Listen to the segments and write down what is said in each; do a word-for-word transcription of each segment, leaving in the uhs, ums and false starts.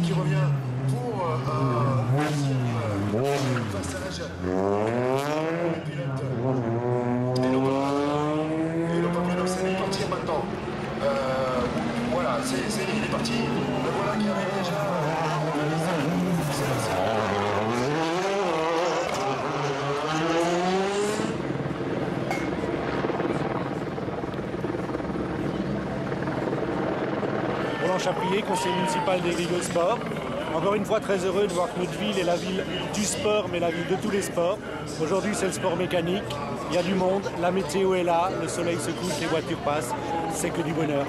qui revient pour un deuxième passage des pilotes. Et non pas, et non pas plus, donc c'est lui partir maintenant. Euh, voilà, c'est, c'est, il est parti. Le voilà qui arrive déjà. C'est, c'est, Roland Chaprier, conseiller municipal des Grigos Sport. Encore une fois très heureux de voir que notre ville est la ville du sport, mais la ville de tous les sports. Aujourd'hui c'est le sport mécanique, il y a du monde, la météo est là, le soleil se couche, les voitures passent, c'est que du bonheur.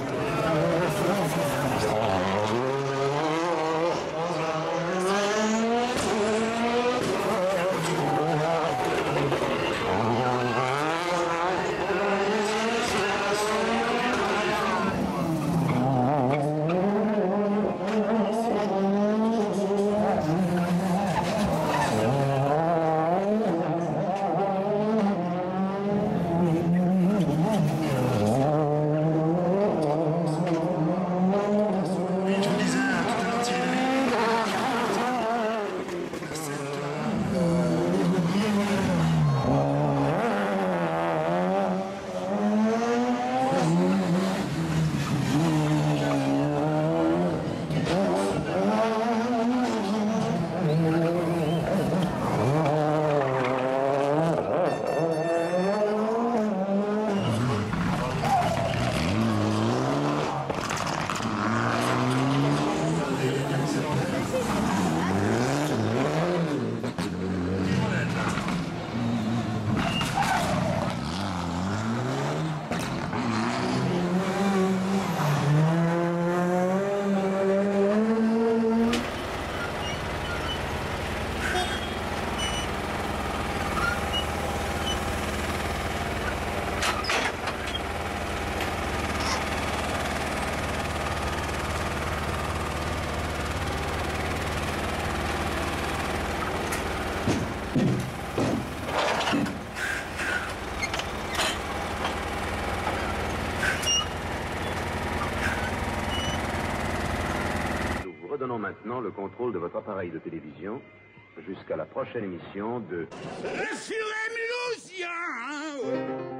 Redonnons maintenant le contrôle de votre appareil de télévision jusqu'à la prochaine émission de... Le furet Mulhousien.